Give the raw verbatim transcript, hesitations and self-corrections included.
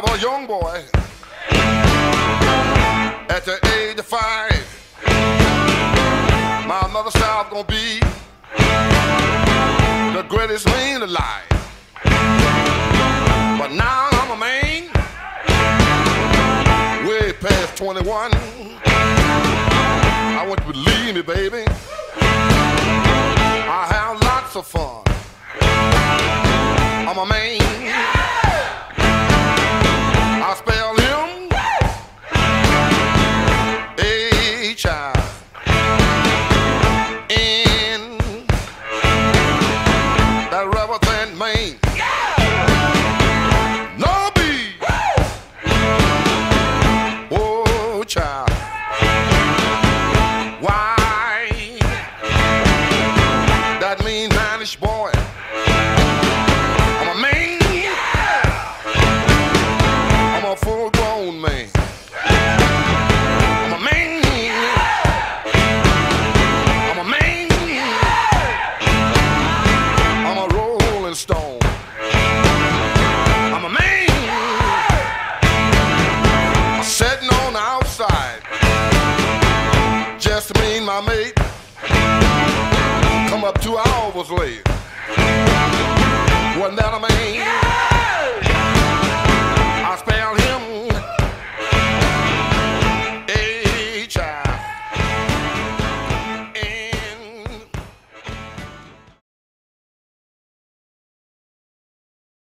was a young boy at the age of five. My mother said I was gonna be the greatest man alive. But now I'm a man, way past twenty-one. I want you to believe me, baby, I have lots of fun. I'm a man. I spell him H I N, that rubber thin man. No B. Oh, child. Why? That mean Mannish boy. I'm a man. I'm a full-grown man. I'm a man. I'm a man. I'm a rolling stone. I'm a man. I'm sitting on the outside, just me and my mate. Come up two hours late. Wasn't that a man?